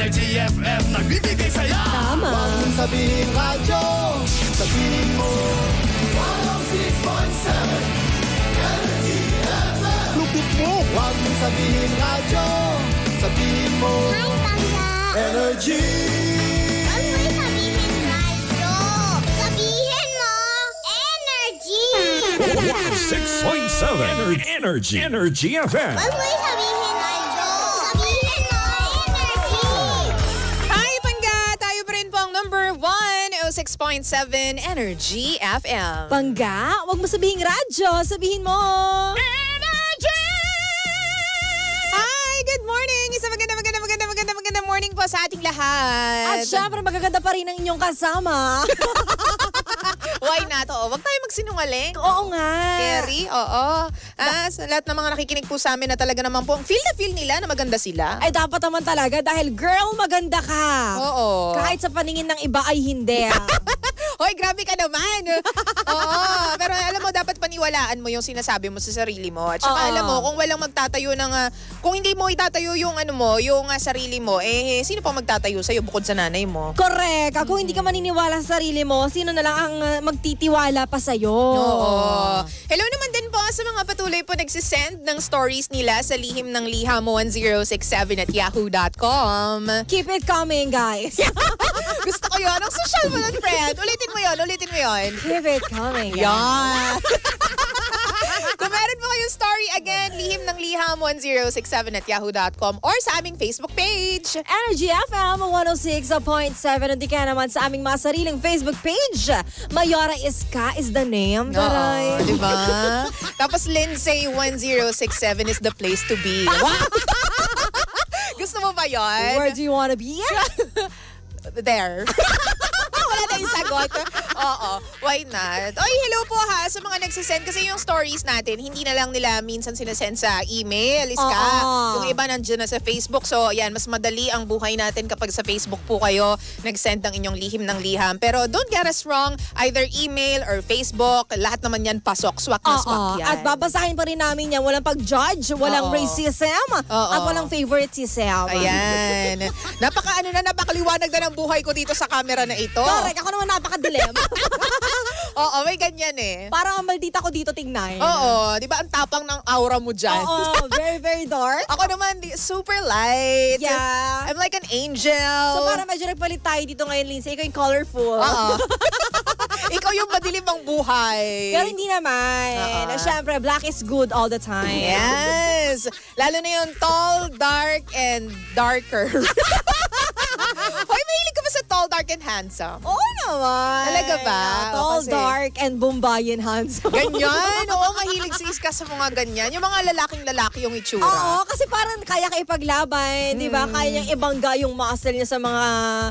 Energy FM, nagbibigay saya. Tama. Huwag mong sabihin radyo, sabihin mo 106.7 Energy FM. Lupit mo. Huwag mong sabihin radyo, sabihin mo Hi, Tangga. Energy. Huwag mo sabihin radyo. Sabihin mo, energy. 6.7 Energy FM. Huwag mo sabihin radyo. Sabihin mo, energy. Hi, Pangga! Tayo pa rin po ang number 106.7 Energy FM. Pangga, wag mo sabihin radyo, sabihin mo Energy! Hi, good morning! Isang maganda morning po sa ating lahat. At syempre, magaganda pa rin ang inyong kasama. Why not? Oo, wag tayo magsinungaling. Oo nga. Terry, oo. Sa lahat ng mga nakikinig po sa amin na talaga naman po, feel na feel nila na maganda sila. Ay, dapat naman talaga dahil girl, maganda ka. Oo. Kahit sa paningin ng iba ay hindi. Hoy, grabe ka naman. Oo. Pero alam mo, dapat paniwalaan mo yung sinasabi mo sa sarili mo. At saka alam mo, kung walang magtatayo ng, kung hindi mo itatayo yung ano mo, yung sarili mo, eh, sino pa magtatayo sa'yo bukod sa nanay mo? Correct. Kung hindi ka maniniwala sa sarili mo, sino na lang ang magtitiwala pa sa'yo? Oo. Hello naman din po sa mga patuloy po nagsisend ng stories nila sa lihim ng liha mo 1067@yahoo.com. Keep it coming, guys. Gusto ko yun. Ang social mo nun, friend. Ulitin mo yun. Keep it coming, guys. Yan. Kung meron po kayong story, again, lihim ng liha mo 1067@yahoo.com or sa aming Facebook page. Energy FM 106.7. Hindi ka naman sa aming mga sariling Facebook page. Mayora Iska is the name. Taray. Diba? Tapos Lindsay 1067 is the place to be. Wow! Gusto mo ba yun? Where do you wanna be? There. Wala tayong sagot. Oo. Why not? Oy, hello po ha sa mga nagsisend. Kasi yung stories natin, hindi na lang nila minsan sinesend sa email, Iska. Yung iba nandiyan na sa Facebook. So, yan, mas madali ang buhay natin kapag sa Facebook po kayo nagsend ng inyong lihim ng liham. Pero don't get us wrong, either email or Facebook, lahat naman yan pasok. Swak na swak yan. At babasahin pa rin namin yan. Walang pag-judge, walang racism, at walang favoritism. Ayan. Napakaliwanag na ng buhay ko dito sa camera na ito. Correct. Ako naman napakadilim. Oo, may ganyan eh. Parang maldita ko dito tignan. Oo, di ba ang tapang ng aura mo dyan? Oo, very, very dark. Ako naman, super light. Yeah. I'm like an angel. So parang medyo nagpalit tayo dito ngayon, Lindsay. Ikaw yung colorful. Oo. Ikaw yung madilim ang buhay. Pero hindi naman. Siyempre, black is good all the time. Yes. Lalo na yung tall, dark, and darker. Hoy, mahilig ka ba sa tall, dark, and handsome? Oo naman. Talaga ba? Tall, dark, and Bombayan handsome. Ganyan? Oo, mahilig si Iska sa mga ganyan. Yung mga lalaking-lalaki yung itsura. Oo, kasi parang kaya ka ipaglaban, di ba? Kaya niyang ibangga yung muscle niya sa mga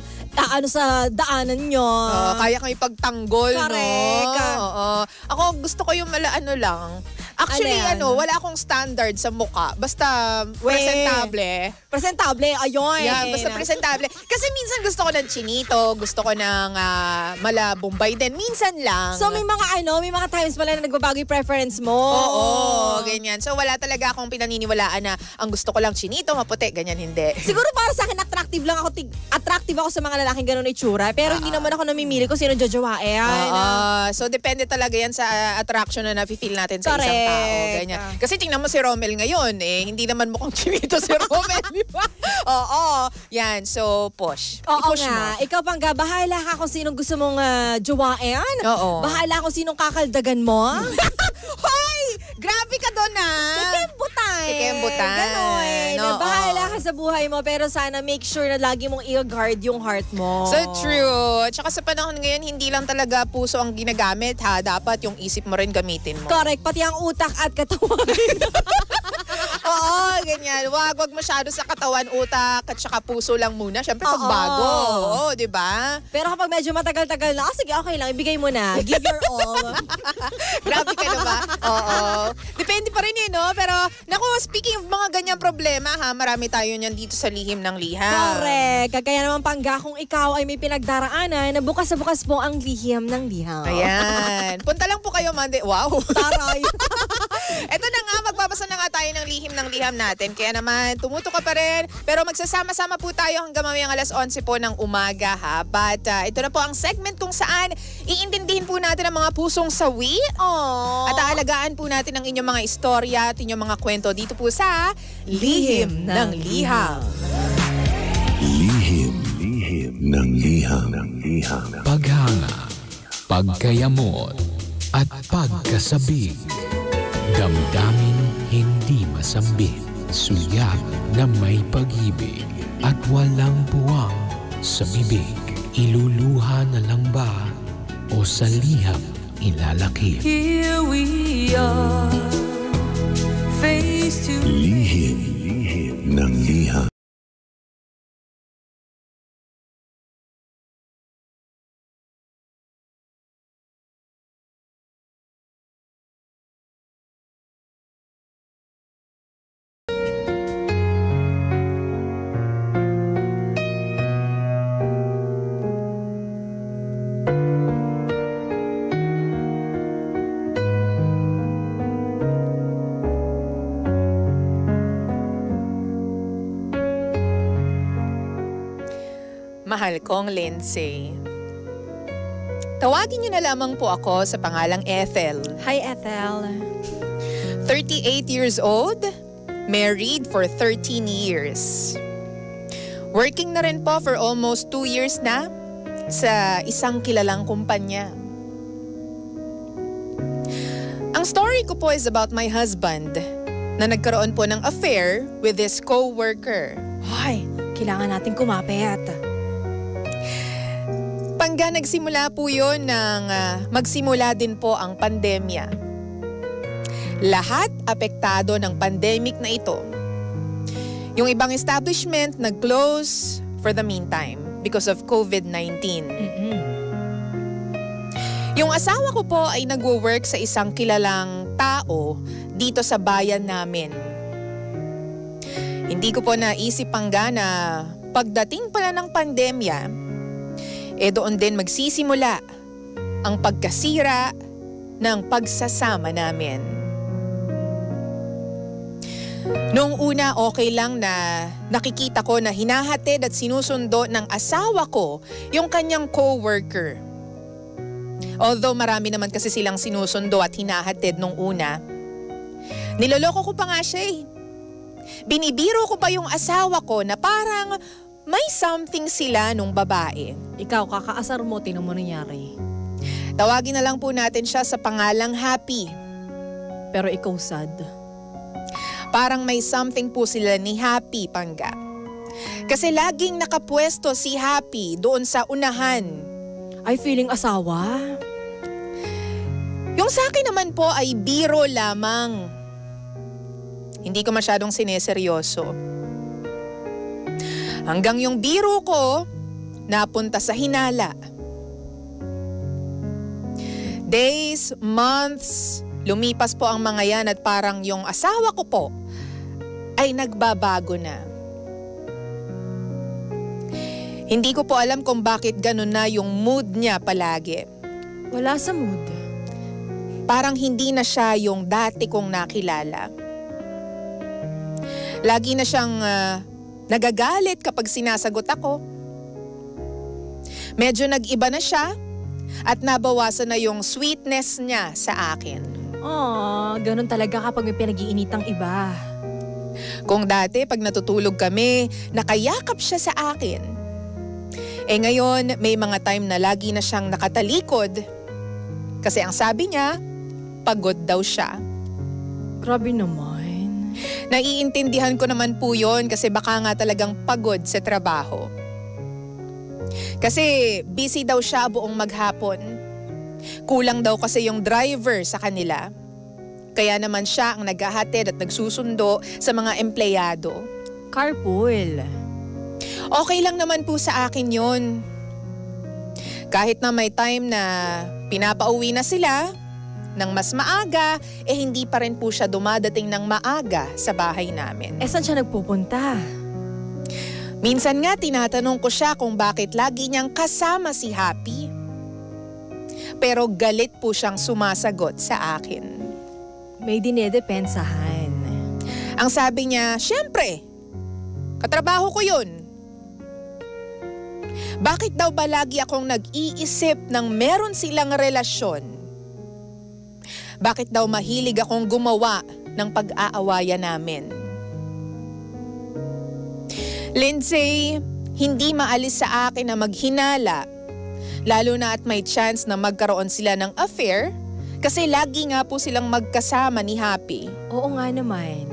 sa daanan nyo. Kaya kang ipagtanggol, correct. No? Oo. Ako, gusto ko yung lang. Actually, wala akong standard sa mukha. Basta presentable. Presentable, ayun. Yeah, basta presentable. Kasi minsan gusto ko ng chinito, gusto ko ng mala Bombay din. Minsan lang. So may mga times pala na nagbabago yung preference mo. Oo, ganyan. So wala talaga akong pinaniniwalaan na ang gusto ko lang chinito, maputi, ganyan hindi. Siguro para sa akin attractive ako sa mga lalaking ganun na itsura. Pero hindi naman ako namimili kung sino jojowain. So depende talaga yan sa attraction na nafe-feel natin sa isang tao. Ganyan. Kasi tingnan mo si Romel ngayon, hindi naman mukhang chinito si Romel, di ba? Oo. Yan, so push. Oo nga. Mo. Ikaw, Pangga, bahala ka kung sinong gusto mong jowain. Oo. Bahala kung sinong kakaldagan mo. Hoy! Grabe ka doon Kikembutan. Ganon. Bahala ka sa buhay mo, pero sana make sure na lagi mong i-guard yung heart mo. So true. Tsaka sa panahon ngayon, hindi lang talaga puso ang ginagamit, ha? Dapat yung isip mo rin gamitin mo. Correct. Pati ang utak at katawan. Oo, ganyan. Wag masyado sa katawan, utak, at saka puso lang muna. Siyempre, pagbago. Oo, di ba? Pero kapag medyo matagal-tagal na, sige, okay lang, ibigay mo na. Give your all. Grabe ka na ba? Oo. Depende pa rin no? Pero, naku, speaking of mga ganyang problema, ha, marami tayo niyan dito sa lihim ng liham. Correct. Kaya naman, Pangga, kung ikaw ay may pinagdaraanan, na bukas na bukas po ang lihim ng liham. Ayan. Punta lang po kayo Monday. Wow. Taray. Ito na nga, magbabasa na nga tayo ng liham natin. Kaya naman, tumuto ka pa rin. Pero magsasama-sama po tayo hanggang mamayang alas 11 po ng umaga, ha? But ito na po ang segment kung saan iintindihin po natin ang mga pusong sawi. At aalagaan po natin ang inyong mga istorya at inyong mga kwento dito po sa Lihim ng Liham. Lihim ng liham. Paghanga, pagkayamot, at pagkasabik. Damdamin hindi masambit, suyak na may pag-ibig, at walang buwang sa bibig. Iluluha na lang ba o sa liham ilalakip? Here we are, face to Lihim ng liham. Mahal kong Lindsay. Tawagin niyo na lamang po ako sa pangalang Ethel. Hi, Ethel. 38 years old, married for 13 years. Working na rin po for almost 2 years na sa isang kilalang kumpanya. Ang story ko po is about my husband na nagkaroon po ng affair with his co-worker. Hoy, kailangan natin kumapit. Pangga nagsimula po yun nang magsimula din po ang pandemya. Lahat apektado ng pandemic na ito. Yung ibang establishment nag-close for the meantime because of COVID-19. Yung asawa ko po ay nagwo-work sa isang kilalang tao dito sa bayan namin. Hindi ko po naisip Pangga na pagdating pala ng pandemya, doon din magsisimula ang pagkasira ng pagsasama namin. Noong una okay lang na nakikita ko na hinahatid at sinusundo ng asawa ko yung kanyang co-worker. Although marami naman kasi silang sinusundo at hinahatid nung una, niloloko ko pa nga siya eh. Binibiro ko pa yung asawa ko na parang may something sila nung babae. Ikaw, kakaasar mo, tinan mo nangyari. Tawagin na lang po natin siya sa pangalang Happy. Pero ikaw sad. Parang may something po sila ni Happy, Pangga. Kasi laging nakapwesto si Happy doon sa unahan. Ay, feeling asawa? Yung sa akin naman po ay biro lamang. Hindi ko masyadong sineseryoso. Hanggang yung biro ko, napunta sa hinala. Days, months, lumipas po ang mga yan at parang yung asawa ko po ay nagbabago na. Hindi ko po alam kung bakit ganun na yung mood niya palagi. Wala sa mood. Parang hindi na siya yung dati kong nakilala. Lagi na siyang nagagalit kapag sinasagot ako. Medyo nag-iba na siya at nabawasan na yung sweetness niya sa akin. Ganun talaga kapag may pinag-iinitang iba. Kung dati pag natutulog kami, nakayakap siya sa akin. Ngayon may mga time na lagi na siyang nakatalikod. Kasi ang sabi niya, pagod daw siya. Grabe naman. Naiintindihan ko naman po yun kasi baka nga talagang pagod sa trabaho. Kasi busy daw siya buong maghapon. Kulang daw kasi yung driver sa kanila. Kaya naman siya ang naghahatid at nagsusundo sa mga empleyado. Carpool. Okay lang naman po sa akin yun. Kahit na may time na pinapauwi na sila ng mas maaga, hindi pa rin po siya dumadating ng maaga sa bahay namin. Saan siya nagpupunta? Minsan nga tinatanong ko siya kung bakit lagi niyang kasama si Happy. Pero galit po siyang sumasagot sa akin. May dinedepensahan. Ang sabi niya, syempre, katrabaho ko yun. Bakit daw ba lagi akong nag-iisip ng meron silang relasyon? Bakit daw mahilig akong gumawa ng pag-aawayan namin? Lindsay, hindi maalis sa akin na maghinala, lalo na at may chance na magkaroon sila ng affair kasi lagi nga po silang magkasama ni Happy. Oo nga naman.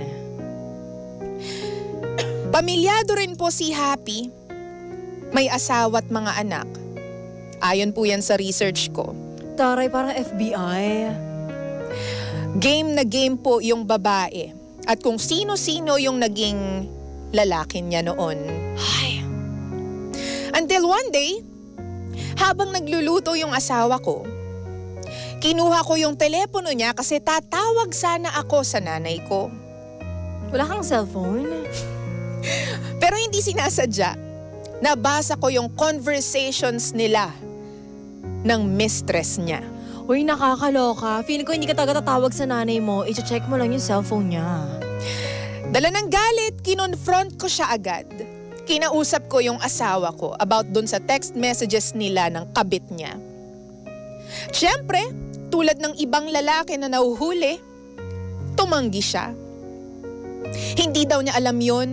Pamilyado rin po si Happy. May asawa at mga anak. Ayon po yan sa research ko. Taray, parang FBI. Game na game po yung babae. At kung sino-sino yung naging lalaki niya noon. Ay. Until one day, habang nagluluto yung asawa ko, kinuha ko yung telepono niya kasi tatawag sana ako sa nanay ko. Wala kang cellphone? Pero hindi sinasadya. Nabasa ko yung conversations nila ng mistress niya. Uy, nakakaloka. Feeling ko hindi ka talaga tatawag sa nanay mo. I-check mo lang yung cellphone niya. Dala ng galit, kinonfront ko siya agad. Kinausap ko yung asawa ko about dun sa text messages nila ng kabit niya. Siyempre, tulad ng ibang lalaki na nahuhuli, tumanggi siya. Hindi daw niya alam yun.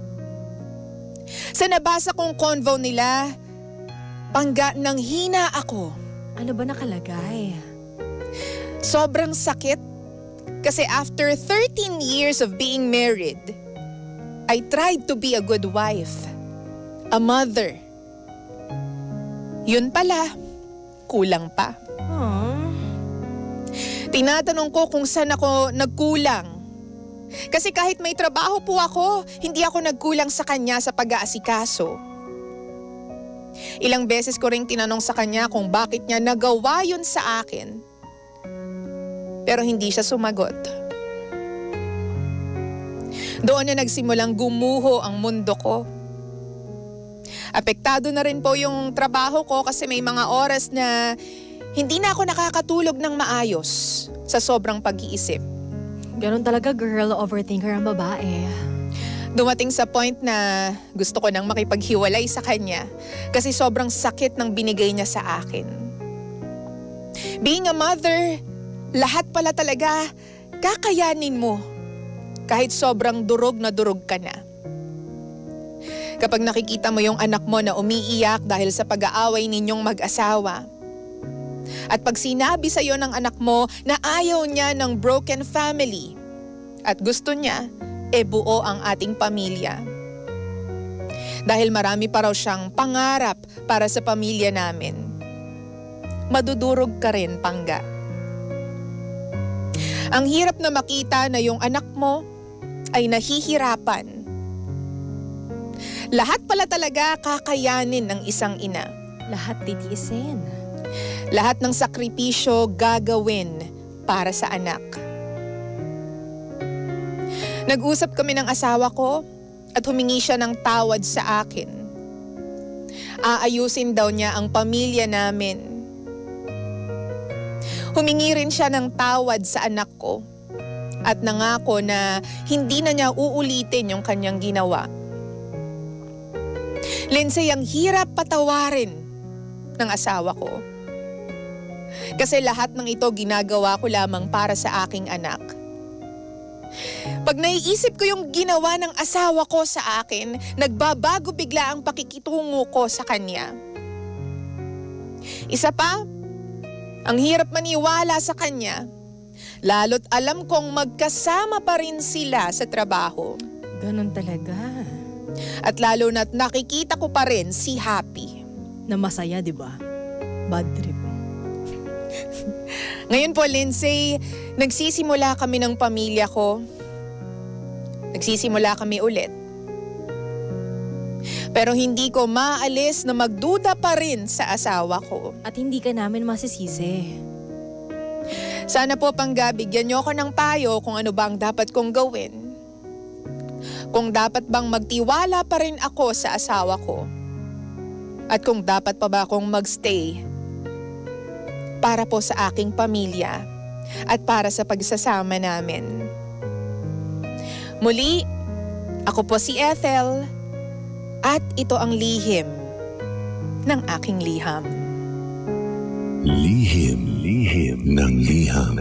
Sa nabasa kong convo nila, pangga ng hina ako. Ano ba nakalagay? Sobrang sakit kasi after 13 years of being married, I tried to be a good wife, a mother. Yun pala, kulang pa. Tinatanong ko kung saan ako nagkulang. Kasi kahit may trabaho po ako, hindi ako nagkulang sa kanya sa pag-aasikaso. Ilang beses ko ring tinanong sa kanya kung bakit niya nagawa yun sa akin. Pero hindi siya sumagot. Doon na nagsimulang gumuho ang mundo ko. Apektado na rin po yung trabaho ko kasi may mga oras na hindi na ako nakakatulog ng maayos sa sobrang pag-iisip. Ganon talaga, girl. Overthinker ang babae. Dumating sa point na gusto ko nang makipaghiwalay sa kanya kasi sobrang sakit ng binigay niya sa akin. Being a mother, lahat pala talaga kakayanin mo kahit sobrang durog na durog ka na. Kapag nakikita mo yung anak mo na umiiyak dahil sa pag-aaway ninyong mag-asawa, at pag sinabi sa'yo ng anak mo na ayaw niya ng broken family at gusto niya, buo ang ating pamilya. Dahil marami pa raw siyang pangarap para sa pamilya namin. Madudurog ka rin, Pangga. Ang hirap na makita na yung anak mo ay nahihirapan. Lahat pala talaga kakayanin ng isang ina. Lahat titiisin. Lahat ng sakripisyo gagawin para sa anak. Nag-usap kami ng asawa ko at humingi siya ng tawad sa akin. Aayusin daw niya ang pamilya namin. Humingi rin siya ng tawad sa anak ko at nangako na hindi na niya uulitin yung kanyang ginawa. Lindsay, ang hirap patawarin ng asawa ko. Kasi lahat ng ito ginagawa ko lamang para sa aking anak. Pag naiisip ko yung ginawa ng asawa ko sa akin, nagbabago bigla ang pakikitungo ko sa kanya. Isa pa, ang hirap maniwala sa kanya, lalo't alam kong magkasama pa rin sila sa trabaho. Ganon talaga. At lalo na't nakikita ko pa rin si Happy. Na masaya, di ba? Bad trip. Ngayon po, Lindsay, nagsisimula kami ng pamilya ko. Nagsisimula kami ulit. Pero hindi ko maalis na magduda pa rin sa asawa ko. At hindi ka namin masisisi. Sana po, Pangga, bigyan niyo ako ng payo kung ano ba ang dapat kong gawin. Kung dapat bang magtiwala pa rin ako sa asawa ko. At kung dapat pa ba akong magstay para po sa aking pamilya at para sa pagsasama namin. Muli, ako po si Ethel at ito ang lihim ng aking liham. Lihim ng liham.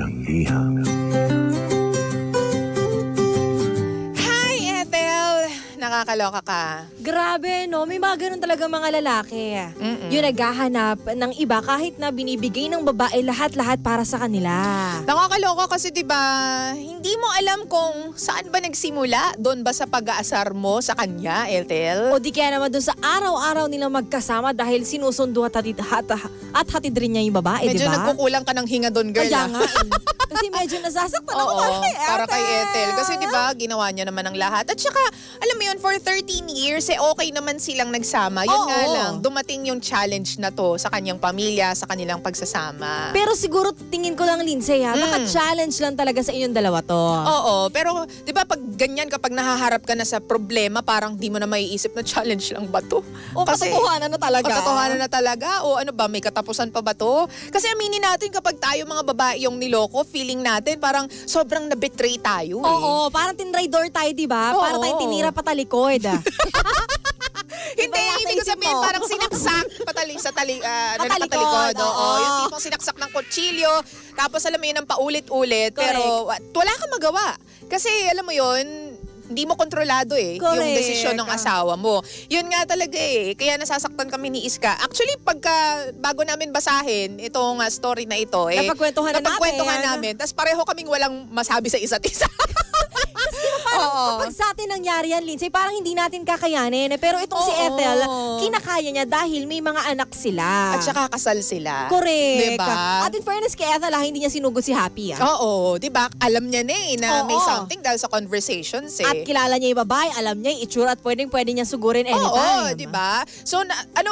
Hi, Ethel! Nakakaloka ka. Grabe, no? May mga ganun talaga mga lalaki. Yung naghahanap ng iba kahit na binibigay ng babae lahat-lahat para sa kanila. Nakakaloka kasi 'di ba, hindi mo alam kung saan ba nagsimula, doon ba sa pag-aasar mo sa kanya, Ethel? O di kaya naman dun sa araw-araw nilang magkasama dahil sinusundo at hatid rin niya yung babae, di Medyo ba? nagkukulang ka ng hinga doon, girl. Kaya nga. Kasi medyo nasasaktan ako para kay Ethel. Kasi 'di ba, ginawa niya naman ang lahat. At saka, alam mo yun, for 13 years, okay naman silang nagsama. Yun nga lang, dumating yung challenge na to sa kanyang pamilya, sa kanilang pagsasama. Pero siguro tingin ko lang, Lindsay, naka-challenge lang talaga sa inyong dalawa to. Oo, pero 'di ba pag ganyan, kapag nahaharap ka na sa problema, parang di mo na maiisip na challenge lang ba to? O katotohanan na talaga. Katotohanan na talaga. O ano ba, may katapusan pa ba to? Kasi aminin natin, kapag tayo mga babae yung niloko, feeling natin parang sobrang na-betray tayo. Oo, parang tinraidor tayo, di ba? Para tayong tinira patalikod. Hindi, hindi ko sabihin parang sinaksak patalikod. Oo, yung tipong sinaksak ng kutsilyo, tapos alam mo yun, ang paulit-ulit. Pero wala kang magawa. Kasi alam mo yun, hindi mo kontrolado yung desisyon ng asawa mo. Yun nga talaga kaya nasasaktan kami ni Iska. Actually, bago namin basahin itong story na ito, napagkwentuhan namin. Tapos pareho kaming walang masabi sa isa't isa. Kapag sa atin nangyari yan, Lindsay, parang hindi natin kakayanin. Pero itong si Ethel, kinakaya niya dahil may mga anak sila. At saka kasal sila. Correct. Diba? At in fairness kay Ethel, hindi niya sinugod si Happy. Oo, diba? Alam niya na may something dahil sa conversations At kilala niya yung babae, alam niya yung itsura at pwede niya sugurin anytime. Oo, diba? So,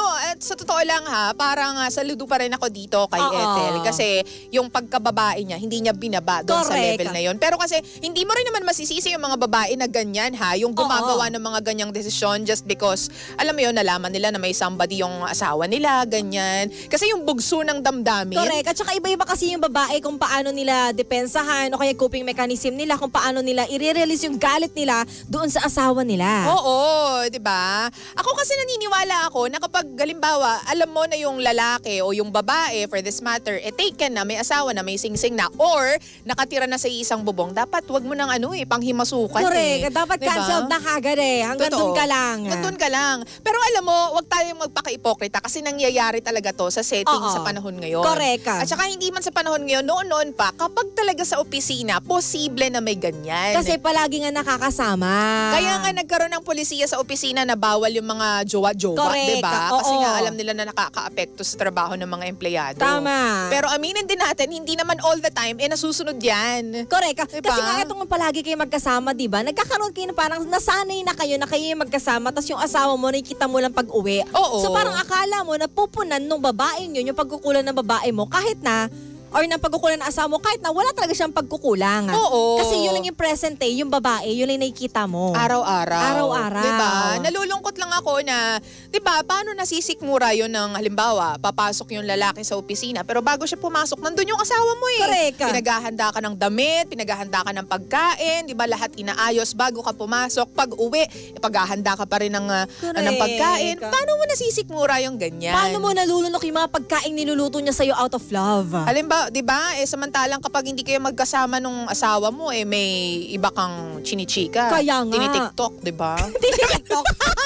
sa totoo lang parang saludo pa rin ako dito kay Ethel. Kasi yung pagkababae niya, hindi niya binaba doon sa level na yun. Pero kasi, hindi mo rin naman masisisi yung mga babae na ganyan yung gumagawa ng mga ganyang desisyon just because, alam mo yun, nalaman nila na may somebody yung asawa nila, ganyan. Kasi yung bugso ng damdamin. Correct. At saka iba-iba kasi yung babae kung paano nila depensahan o kaya coping mechanism nila, kung paano nila i-release yung galit nila doon sa asawa nila. Oo, di ba? Ako kasi naniniwala ako na kapag halimbawa, alam mo na yung lalaki o yung babae, for this matter, taken na, may asawa na, may singsing na, or nakatira na sa isang bubong, dapat wag mo nang panghimasukan. Correct. Dapat canceled na kagad hanggang doon ka lang. Doon ka lang. Pero alam mo, wag tayong magpaka-ipokrita kasi nangyayari talaga to sa setting sa panahon ngayon. Correct. At saka hindi man sa panahon ngayon, noon pa, kapag talaga sa opisina, posible na may ganyan. Kasi palagi nga nakakasama. Kaya nga nagkaroon ng polisiya sa opisina na bawal yung mga jowa-jowa, diba? Kasi nga alam nila na nakaka-apekto sa trabaho ng mga empleyado. Tama. Pero aminin din natin, hindi naman all the time, nasusunod yan. Correct. Diba? Kasi nga itong palagi kayo magkasama, diba? Nagkakaroon kayo na parang nasanay na kayo yung magkasama, tapos yung asawa mo, nakikita mo lang pag-uwi. Oo. So parang akala mo, napupunan nung babaeng yun, yung pagkukulan ng babae mo, kahit na or ng pagkukulang ng asawa mo, kahit na wala talaga siyang pagkukulang. Oo. Kasi yun lang yung present day, yung babae, yun lang nakikita mo. Araw-araw. Araw-araw. Diba? Nalulungkot lang ako na, diba, paano nasisikmura yun ng, halimbawa, papasok yung lalaki sa opisina, pero bago siya pumasok, nandun yung asawa mo Correct. Pinaghahanda ka ng damit, pinaghahanda ka ng pagkain, diba, lahat inaayos bago ka pumasok. Pag uwi, paghahanda ka pa rin ng pagkain. Paano mo nasisikmura yung ganyan? Paano mo nalulunok yung mga pagkain niluluto niya sa'yo out of love? Halimbawa, di ba? Samantalang kapag hindi kayo magkasama nung asawa mo, may iba kang chinichika. Kaya nga. Tinitiktok, di ba? Tinitiktok.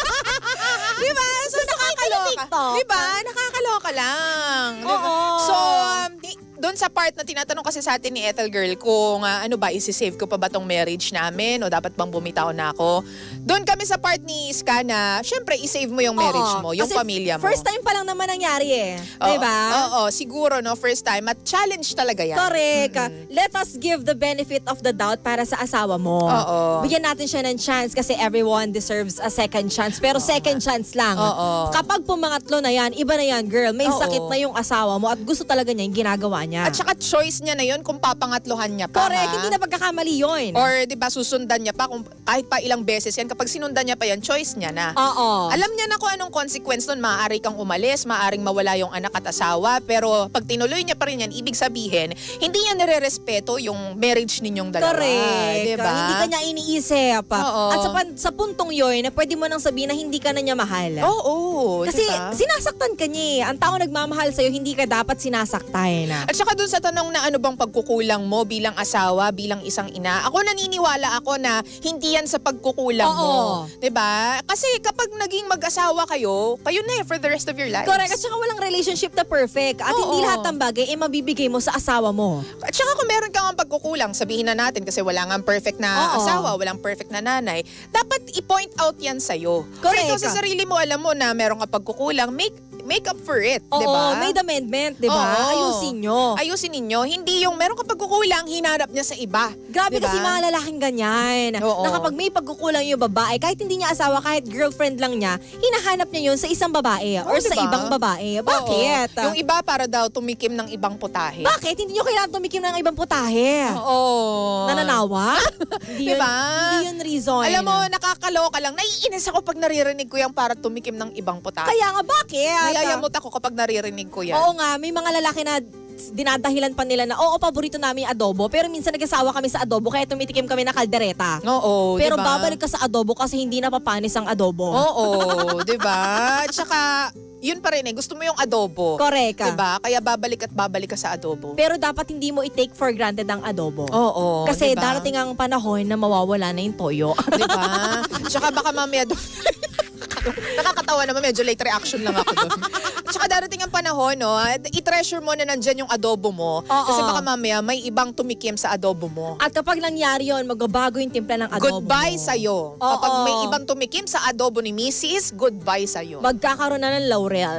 Di ba? So, nakakaloka. Di ba? Nakakaloka lang. Oo. So, doon sa part na tinatanong kasi sa atin ni Ethel Girl kung ano ba, isi-save ko pa ba tong marriage namin o dapat bang bumitaw na ako? Doon kami sa part ni Iska na, syempre, i-save mo yung marriage mo, yung kasi pamilya mo. First time pa lang naman nangyari diba? Oo, siguro, no, first time. At challenge talaga yan. Correct. Let us give the benefit of the doubt para sa asawa mo. Oo. Bigyan natin siya ng chance kasi everyone deserves a second chance. Pero second chance lang. Oo. Kapag pumangatlo na yan, iba na yan, girl. May sakit na yung asawa mo at gusto talaga niya yung ginagawa niya. niya. At saka choice niya na yun kung papangatlohan niya pa. Correct, hindi na pagkakamali yun. Or 'di ba susundan niya pa kung kahit pa ilang beses yan, kapag sinundan niya pa yan, choice niya na. Oo. Alam niya na kung anong consequence nun. Maaari kang umalis, maaaring mawala yung anak at asawa, pero pag tinuloy niya pa rin yan, ibig sabihin, hindi niya nire-respeto yung marriage ninyong dalawa. Correct. Diba? Hindi ka niya iniisip. Oo. At sa puntong yun, na pwede mo nang sabihin na hindi ka na niya mahal. Oo. Kasi diba? sinasaktan ka niya eh. Ang tao nagmamahal sa'yo, hindi ka dapat sinasaktan. At saka dun sa tanong na ano bang pagkukulang mo bilang asawa, bilang isang ina, ako naniniwala ako na hindi yan sa pagkukulang mo. 'Di ba? Kasi kapag naging mag-asawa kayo na for the rest of your lives. Correct. At saka walang relationship na perfect. At hindi lahat ng bagay mabibigay mo sa asawa mo. At saka kung meron kang pagkukulang, sabihin na natin kasi wala nga perfect na asawa, walang perfect na nanay, dapat i-point out yan sa'yo. Correct. Pero sa sarili mo, alam mo na meron kang pagkukulang, make up for it, Oo, 'di ba? made amendment, 'di ba? Oo. Ayusin nyo. Ayusin ninyo, hindi yung meron kang pagkukulang, hinanap niya sa iba. Grabe diba? kasi mga lalaking ganyan. Oo. Na kapag may pagkukulang yung babae, kahit hindi niya asawa, kahit girlfriend lang niya, hinahanap niya yun sa isang babae or sa diba? ibang babae. Bakit? Oo. Yung iba para daw tumikim ng ibang putahe. Bakit? Hindi nyo kailangan tumikim ng ibang putahe. Oo. Nananawa? Hindi Diba? Hindi yun reason. Alam mo, nakakaloka lang. Naiinis ako pag naririnig ko yung para tumikim ng ibang putahe. Kaya nga, bakit? Nayayamot ako kapag naririnig ko yan. Oo nga, may mga lalaki na dinadahilan pa nila na oo, paborito namin yung adobo, pero minsan nag-asawa kami sa adobo kaya tumitikim kami ng kaldereta. Oo, Pero diba? babalik ka sa adobo kasi hindi napapanis ang adobo. Oo, di ba? Tsaka, yun pa rin gusto mo yung adobo. Correct. Diba? Kaya babalik ka sa adobo. Pero dapat hindi mo i-take for granted ang adobo. Oo, Kasi diba? darating ang panahon na mawawala na yung toyo. Diba? Tsaka baka mamaya nakakatawa naman, medyo late reaction lang ako doon. Tsaka darating ang panahon, no, i-treasure mo na nandyan yung adobo mo. Kasi baka mamaya may ibang tumikim sa adobo mo. At kapag nangyari yun, magbabago yung timpla ng adobo Goodbye mo. sa'yo. Kapag may ibang tumikim sa adobo ni Mrs., goodbye sa'yo. Magkakaroon na ng laurel.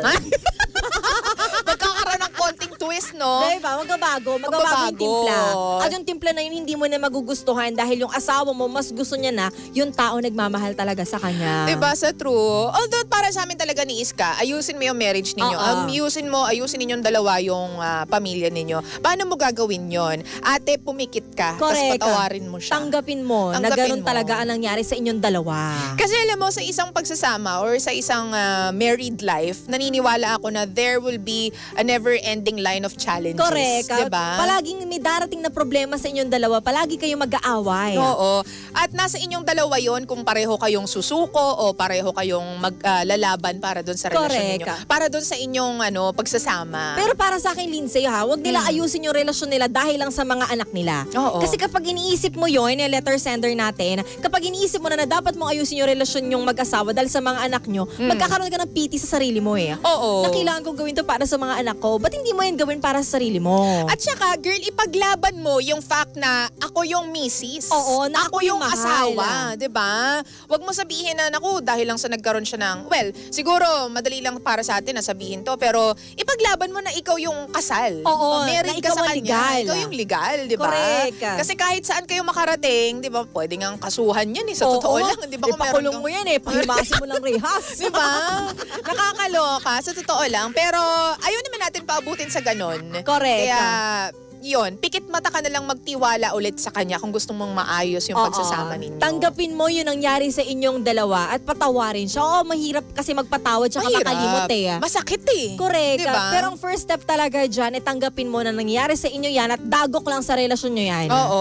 Magkakaroon ng konting twist, no? Diba? Magbabago yung timpla. At yung timpla na yun, hindi mo na magugustuhan dahil yung asawa mo, mas gusto niya na yung tao nagmamahal talaga sa kanya. Diba, sa true? Although para sa amin talaga ni Iska, ayusin mo yung marriage ninyo. Ayusin ninyong dalawa yung pamilya ninyo. Paano mo gagawin yon? Ate, pumikit ka. Tapos patawarin mo siya. Tanggapin mo na ganun talaga ang nangyari sa inyong dalawa. Kasi alam mo, sa isang pagsasama or sa isang married life, naniniwala ako na there will be a never-ending line of challenges. Correct. Diba? Palaging may darating na problema sa inyong dalawa. Palagi kayong mag-aaway. Oo. At nasa inyong dalawa yon kung pareho kayong susuko o pareho kayong maglalaban para doon sa relasyon ninyo. Para doon sa inyong pagsasama. Pero para sa akin, Lindsay, wag nila ayusin yung relasyon nila dahil lang sa mga anak nila. Oo. Kasi kapag iniisip mo yon, yung letter sender natin, kapag iniisip mo na dapat mong ayusin yung relasyon yung mag-asawa dahil sa mga anak nyo, magkakaroon ka ng pity sa sarili mo eh. Oo. Na kailangan kong gawin to para sa mga anak ko. Ba't hindi mo yan gawin para sa sarili mo? At saka, girl, ipaglaban mo yung fact na ako yung misis. Oo, na ako yung mahal. asawa. Diba? Huwag mo sabihin na, naku, dahil lang sa nagkaroon siya ng, well, siguro, madali lang para sa atin na sabihin to, pero ipaglaban mo na ikaw yung kasal. Oo, married na ka ikaw sa ang kanya. legal. Ikaw yung legal, di ba? Correct. Kasi kahit saan kayo makarating, di ba, pwede nga kasuhan yan sa totoo lang. Di ba, kung meron ipakulong mo yan pahimasin mo lang rehas. di ba? Nakakaloka, sa totoo lang. Pero, ayaw naman natin paabutin sa ganon. Correct. Kaya, yun, pikit mata ka na lang magtiwala ulit sa kanya kung gusto mong maayos yung pagsasama ninyo. Tanggapin mo yung nangyari sa inyong dalawa at patawarin siya. Oo, mahirap kasi magpatawad tsaka makalimot eh. Masakit eh. Correct. Diba? Pero ang first step talaga dyan, tanggapin mo na nangyari sa inyo yan at dagok lang sa relasyon nyo yan. Oo.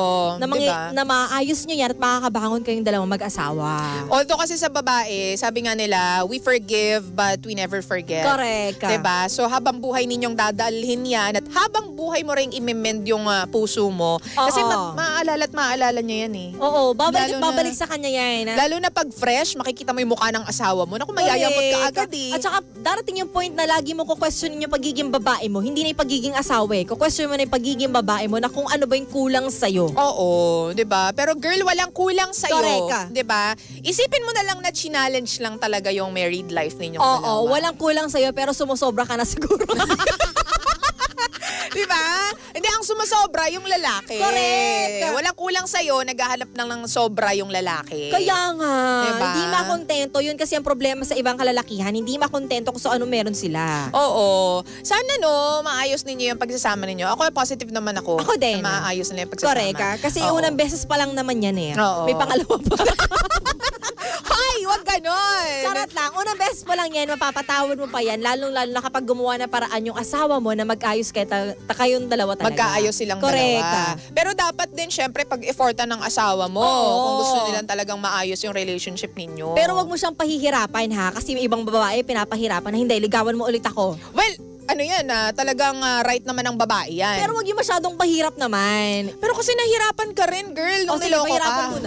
Na maayos nyo yan at makakabangon kayong dalawang mag-asawa. Although kasi sa babae, sabi nga nila, we forgive but we never forget. Correct. Diba? So habang buhay ninyong dadalhin yan at habang buhay mo rin imemend yung puso mo. Kasi maaalala niya yan eh. Oo, babalik sa kanya yan. Lalo na pag fresh, makikita mo yung mukha ng asawa mo. Naku, mayayamot ka agad eh. At saka darating yung point na lagi mo kukwestiyonin yung pagiging babae mo. Hindi na yung pagiging asawa eh. Kukwestiyon mo na yung pagiging babae mo na kung ano ba yung kulang sa'yo. Oo, di ba? Pero girl, walang kulang sa'yo. Correct. Di ba? Isipin mo na lang na challenge lang talaga yung married life ninyong dalawa. Oo, walang kulang sa'yo pero sumusobra ka na siguro. Di ba? Hindi, ang ang sumasobra yung lalaki. Correct. Walang kulang sa'yo, naghahanap lang ng sobra yung lalaki. Kaya nga, Diba? hindi makontento. Yun kasi ang problema sa ibang kalalakihan, hindi makontento kung sa ano meron sila. Oo. Sana maayos ninyo yung pagsasama ninyo. Ako, positive naman ako. Ako din. Na maayos nila yung pagsasama. Correct. Kasi Oo. unang beses pa lang naman yan eh. Oo. May pangalawa pa. Hoy, wag ganon. Charot lang. Unang beses pa lang yan, mapapatawad mo pa yan. Lalong-lalo na kapag gumawa na paraan yung asawa mo na mag-ayos kayo, kayong dalawa talaga. Magkaayos silang Correct. dalawa. Pero dapat din, syempre, pag-effortan ng asawa mo. Oo. Kung gusto nilang talagang maayos yung relationship ninyo. Pero wag mo siyang pahihirapan ha. Kasi may ibang babae pinapahirapan na hindi, ligawan mo ulit ako. Well, ano yan talagang right naman ng babae yan. Pero wag yung masyadong pahirap naman. Pero kasi nahirapan ka rin, girl, nung Sige, niloko pahirapan ka. mo na.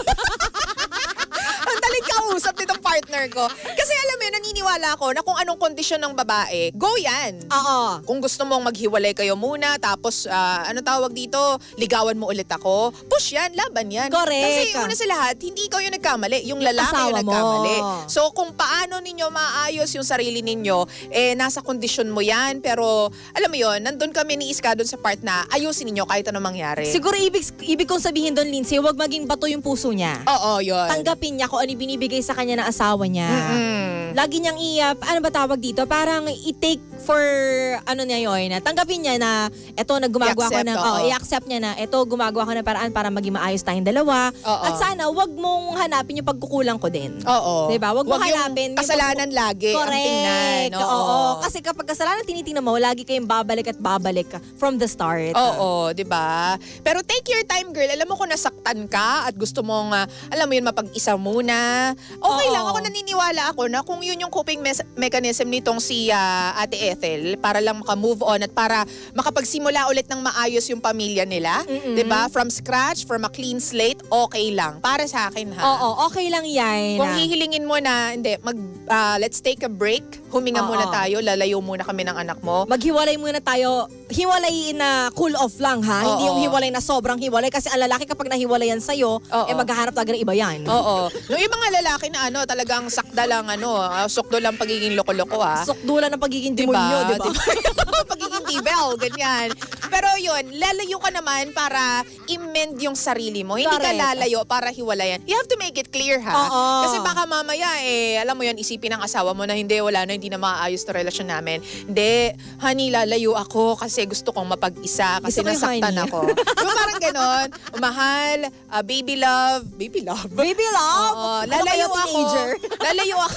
Ang daling kausap nitong partner ko. Kasi alam mo yun, naniniwala ako na kung anong kondisyon ng babae, go yan. Oo. Kung gusto mong maghiwalay kayo muna, tapos ano tawag dito, ligawan mo ulit ako, push yan, laban yan. Correct. Kasi una sa lahat, hindi ikaw yung nagkamali, yung lalaki Asawa yung mo. nagkamali. So kung paano ninyo maayos yung sarili ninyo, nasa kondisyon mo yan. Pero alam mo yun, nandun kami ni Iska dun sa part na ayusin ninyo kahit anong mangyari. Siguro ibig kong sabihin doon, Lindsay, wag maging bato yung puso niya. Oo, yun. Tanggapin niya kung ano binibigay sa kanya ng asawa niya. Mm-mm. Lagi niyang ano ba tawag dito? Parang i-take for, ano niya yun, na tanggapin niya na eto naggumagawa ko I-accept, ng, oo. i-accept niya na eto gumagawa ko ng paraan para maging maayos tayong dalawa. Oo. At sana wag mong hanapin yung pagkukulang ko din. Oo. Diba? Wag mo yung hanapin yung kasalanan lagi ang tingnan. Correct. Oo. Kasi kapag kasalanan tinitingnan mo, lagi kayong babalik at babalik from the start. Oo, 'di ba? Pero take your time, girl. Alam mo kung nasaktan ka at gusto mong alam mo 'yun mapag-isa muna. Okay Oo. lang ako, naniniwala ako na kung 'yun yung coping mechanism nitong si Ate Ethel para lang maka-move on at para makapagsimula ulit ng maayos yung pamilya nila, 'di ba? From scratch, from a clean slate, okay lang para sa akin ha. Oo, okay lang yan. Kung hihilingin mo na hindi let's take a break, huminga Oo. muna tayo, lalayo muna kami ng anak mo. Maghiwalay muna tayo. Hiwalay na cool off lang ha. Oo. Hindi yung hiwalay na sobrang hiwalay. Kasi ang lalaki kapag nahiwalayan sa'yo, Oo. maghahanap talaga ng iba yan. Oo. Yung ibang lalaki na talagang sakda lang sukdo lang pagiging loko-loko Sukdulan ng pagiging Diba? demonyo, di ba? Pagiging devil, ganyan. Pero yun, lalayo ka naman para i-mend yung sarili mo. Hindi ka Correct. lalayo para hiwalayan. You have to make it clear ha. Oo. Kasi baka mamaya alam mo yun, isipin ng asawa mo na hindi na maayos na relasyon namin. Hindi, honey, lalayo ako kasi gusto kong mapag-isa kasi Gusto ko yung nasaktan honey. ako. Diba parang ganon? Mahal, baby love. Baby love? Baby love! Oo, Ano lalayo kayo, ako. teenager? Lalayo ako.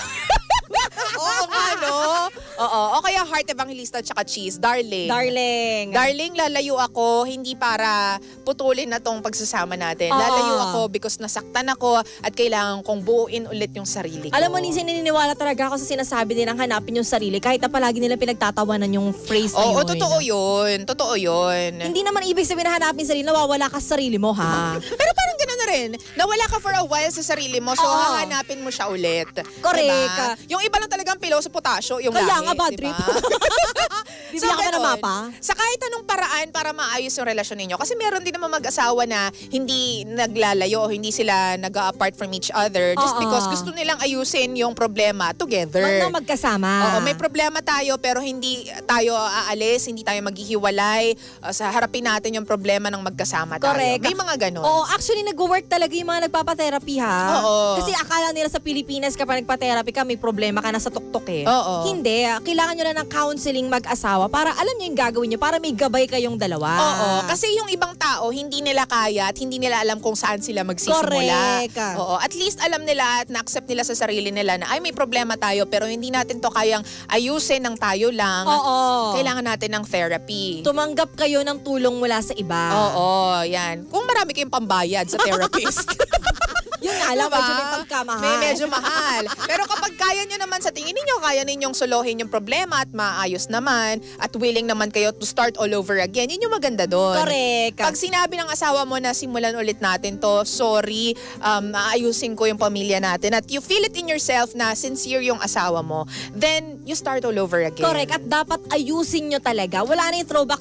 Oo nga, no? Oo. O kaya Heart Evangelista tsaka Cheese. Darling. Darling, lalayo ako hindi para putulin na tong pagsasama natin. Oo. Lalayo ako because nasaktan ako at kailangan kong buuin ulit yung sarili ko. Alam mo, Ninsin, naniniwala talaga ako sa sinasabi nilang hanapin yung sarili kahit na palagi nila pinagtatawanan yung phrase na Oo, yun. totoo yun. Totoo yun. Hindi naman ibig sabihin na hanapin sarili, nawawala ka sa sarili mo, ha? Pero parang gano'n na rin. Nawala ka for a while sa sarili mo, so Oo. hahanapin mo siya ulit. Correct. Diba? Yung iba lang talagang pilaw sa potasyo, yung Kaya lahi, nga, bad diba? trip. Bibigyan ka pa ng ganon. mapa? Sa kahit anong paraan para maayos yung relasyon ninyo. Kasi meron din naman mag-asawa na hindi naglalayo o hindi sila nag-apart from each other just Oo. because gusto nilang ayusin yung problema together. Wag na magkasama. Oo, may problema tayo pero hindi tayo aalis, hindi tayo maghihiwalay. Sa harapin natin yung problema ng magkasama tayo. Correct. May mga ganon. Oo, actually nag-work talaga yung mga nagpapatherapy, ha? Oo. Kasi akala nila sa Pilipinas kapag nagpa-therapy ka, may problema ka na sa tuktok eh. Oo. Hindi. Kailangan nyo na ng counseling mag-asawa para alam nyo yung gagawin nyo, para may gabay kayong dalawa. Oo, kasi yung ibang tao, hindi nila kaya at hindi nila alam kung saan sila magsisimula. Correct. Oo, at least alam nila at na-accept nila sa sarili nila na ay may problema tayo pero hindi natin to kayang ayusin ng tayo lang. Oo. Kailangan natin ng therapy. Tumanggap kayo ng tulong mula sa iba. Oo, yan. Kung marami kayong pambayad sa therapist. Yun nga lang, Diba? medyo may pagkamahal. May medyo mahal. Pero kapag kaya nyo naman sa tingin ninyo, kaya ninyong solohin yung problema at maayos naman at willing naman kayo to start all over again, yun yung maganda doon. Correct. Pag sinabi ng asawa mo na simulan ulit natin to, sorry, aayusin ko yung pamilya natin at you feel it in yourself na sincere yung asawa mo, then you start all over again. Correct. At dapat ayusin nyo talaga. Wala na yung throwback.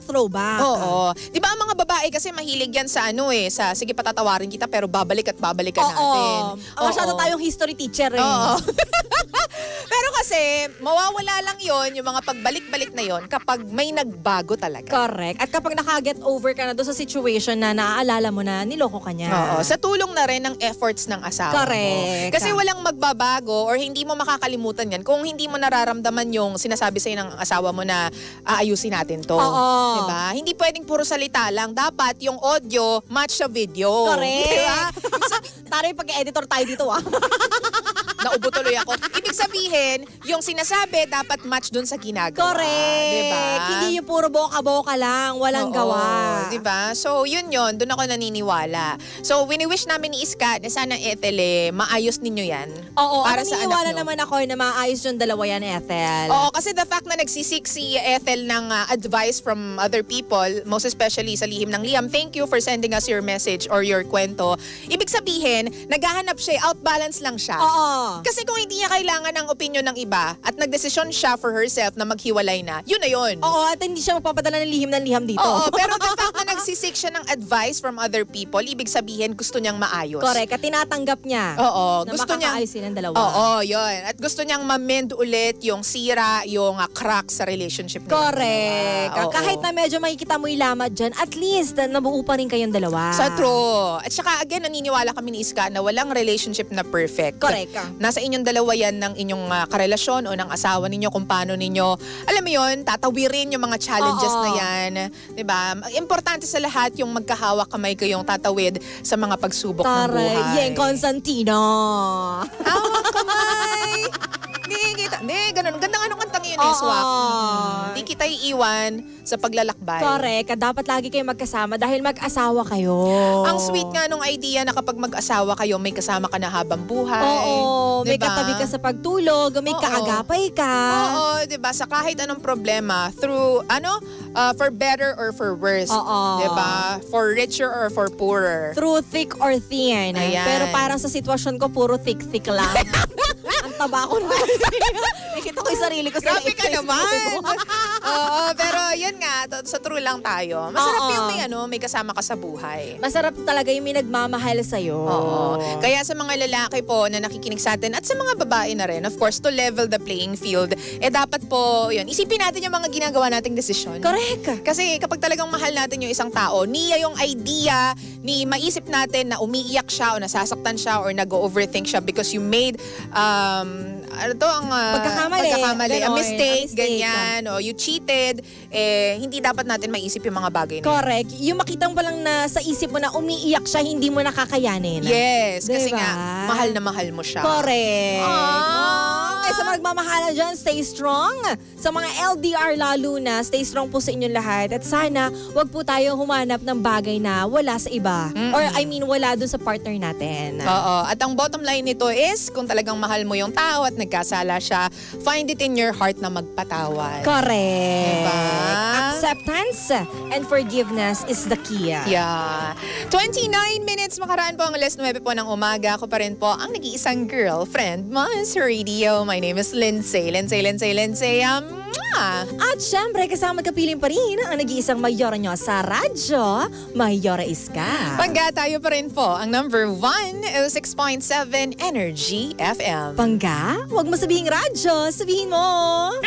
Oo. Di ba ang mga babae kasi mahilig yan sa sa sige patatawarin kita pero babalik at babalik ka natin. Masyado tayong history teacher eh. Oo. Pero kasi, mawawala lang yon yung mga pagbalik-balik na yon kapag may nagbago talaga. Correct. At kapag naka-get over ka na doon sa situation na naaalala mo na niloko ka niya. Oo, sa tulong na rin ng efforts ng asawa Correct. mo. Kasi walang magbabago or hindi mo makakalimutan yan kung hindi mo nararamdaman yung sinasabi sa'yo ng asawa mo na aayusin natin to. Oo. Diba? Hindi pwedeng puro salita lang. Dapat yung audio match sa video. Correct. Diba? Tara yung pag-editor tayo dito Naubo tuloy ako. Ibig sabihin, yung sinasabi dapat match dun sa ginagawa. Correct. Diba? Hindi yung puro boka-boka lang, walang Oo, gawa. diba? So, yun. Doon ako naniniwala. So, wini-wish namin ni Iska na sana Ethel, maayos ninyo yan. Oo, para at sa naniniwala anak nyo. naman ako na maayos yung dalawa yan, Ethel. Oo, kasi the fact na nagsisik si Ethel ng advice from other people, most especially sa Lihim ng Liam, thank you for sending us your message or your kwento. Ibig sabihin, naghahanap siya, outbalance lang siya. Oo. Kasi kung hindi niya kailangan ng opinion ng iba at nagdesisyon siya for herself na maghiwalay na, yun na yun. Oo, at hindi siya magpapadala ng lihim dito. Oo, pero the fact na nagsisik siya ng advice from other people, ibig sabihin gusto niyang maayos. Correct. At tinatanggap niya Oo, na gusto niyang makakaayos silang dalawa. Oo, yun. At gusto niyang ma-mend ulit yung sira, yung crack sa relationship nila. Correct. Oo. Kahit na medyo makikita mo yung lamat dyan, at least nabuo pa rin kayong dalawa. Sa true. At saka again, naniniwala kami ni Iska na walang relationship na perfect. Correct. Nasa inyong dalawa yan ng inyong karelasyon o ng asawa ninyo kung paano ninyo, alam mo yun, tatawirin yung mga challenges Oo. na yan. Diba? Importante sa lahat yung magkahawak kamay kayong tatawid sa mga pagsubok ng Taray, buhay. Yeng Constantino. Hawak kamay! Hindi, ganun. Ganda nga nung kantang yun, Oo. Swak. Hindi kita iiwan sa paglalakbay. Correct. Dapat lagi kayo magkasama dahil mag-asawa kayo. Ang sweet nga nung idea na kapag mag-asawa kayo, may kasama ka na habang buhay. Oo, may Diba? katabi ka sa pagtulog, may Oo. kaagapay ka. Oo, 'di ba? Sa kahit anong problema, through for better or for worse, Oo. 'di ba? For richer or for poorer. Through thick or thin. Ayan. Pero parang sa sitwasyon ko, puro thick lang. Ang taba ko na. Nakita ko yung sarili ko sa Grabe ka naman. Oo, pero yun nga, sa true lang tayo. Masarap Oo. yung may kasama ka sa buhay. Masarap talaga yung may nagmamahal sa'yo. Oo. Kaya sa mga lalaki po na nakikinig sa atin at sa mga babae na rin, of course, to level the playing field, dapat po, yun, isipin natin yung mga ginagawa nating desisyon. Correct. Kasi kapag talagang mahal natin yung isang tao, niya yung idea, ni maisip natin na umiiyak siya o nasasaktan siya or nag-overthink siya because you made, Pagkakamali. a Ganon, mistake, a mistake. ganyan, o you cheated, hindi dapat natin maisip yung mga bagay na yun. Correct. Yung makitang pa lang na sa isip mo na umiiyak siya, hindi mo nakakayanin. Yes, kasi Diba? nga, mahal na mahal mo siya. Correct. Ah. Sa magmamahalan dyan, stay strong. Sa mga LDR lalo na, stay strong po sa inyong lahat. At sana, wag po tayo humanap ng bagay na wala sa iba. Or wala dun sa partner natin. Oo. At ang bottom line nito is, kung talagang mahal mo yung tao at nagkasala siya, find it in your heart na magpatawad. Correct. Diba? Acceptance and forgiveness is the key. Yeah. 29 minutes makaraan po ang 9 po ng umaga. Ako pa rin po ang nag-iisang girlfriend mo sa radio. My name is Lindsay. At syempre, kasama kapiling pa rin ang nag-iisang mayora nyo sa radyo, Mayora Iska. Pangga tayo pa rin po ang number 106.7 Energy FM. Pangga, wag mo sabihin radyo, sabihin mo.